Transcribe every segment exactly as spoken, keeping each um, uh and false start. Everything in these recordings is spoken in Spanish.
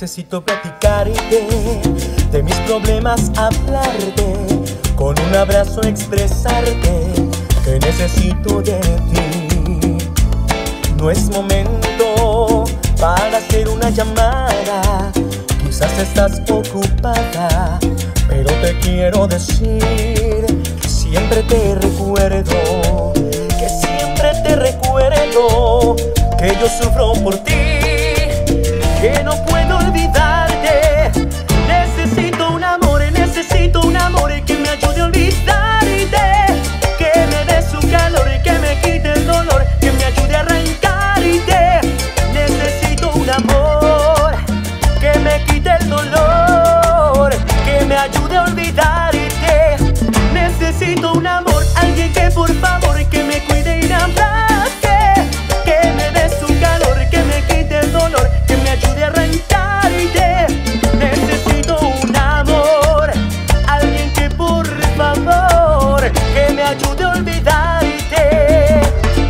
Necesito platicarte de mis problemas, hablarte, con un abrazo expresarte que necesito de ti. No es momento para hacer una llamada, quizás estás ocupada, pero te quiero decir, siempre te recuerdo, que siempre te recuerdo, que yo sufro por ti, que no puedo olvidarte. Necesito un amor, necesito un amor que me ayude a olvidarte, que me dé su calor y que me quite el dolor, que me ayude a arrancarte. Necesito un amor que me quite el dolor, que me ayude a olvidarte. Necesito un amor, alguien que por favor que me cuide y me abrace, que me dé su calor, que me quite el dolor, que me ayude a arrancarte. Necesito un amor, alguien que por favor que me ayude a olvidarte.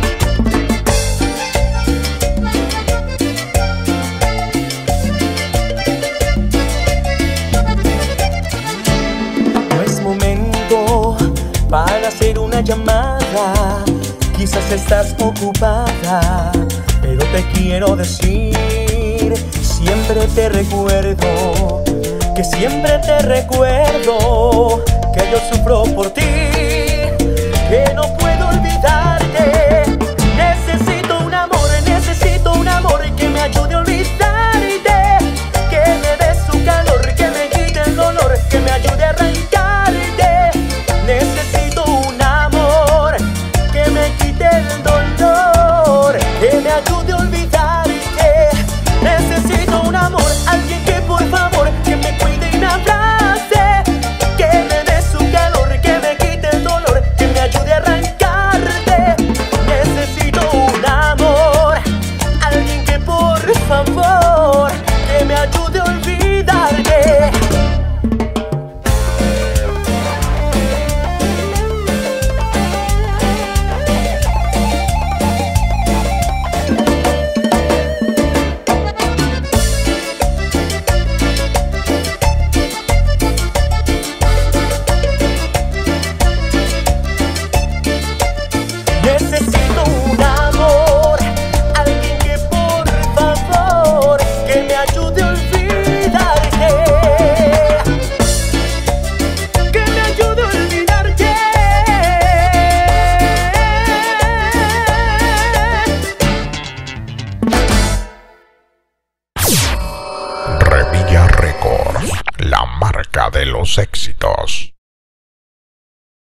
No es momento para hacer una llamada, quizás estás ocupada, pero te quiero decir, siempre te recuerdo, que siempre te recuerdo, que yo sufro por ti, que no puedo olvidarte. Necesito un amor, necesito un amor que me ayude a olvidarte, que me dé su calor, que me quite el dolor, que me ayude a arrancarte. Necesito un amor que me quite el dolor, que me ayude a olvidarte. Necesito un amor, alguien que por favor que me cuide y me abrace, que me dé su calor, que me quite el dolor, que me ayude a arrancarte. Necesito un amor, alguien que por favor que me ayude a olvidarte. Necesito un amor, alguien que por favor que me ayude a olvidarte, que me ayude a olvidarte. Revilla Records, la marca de los éxitos.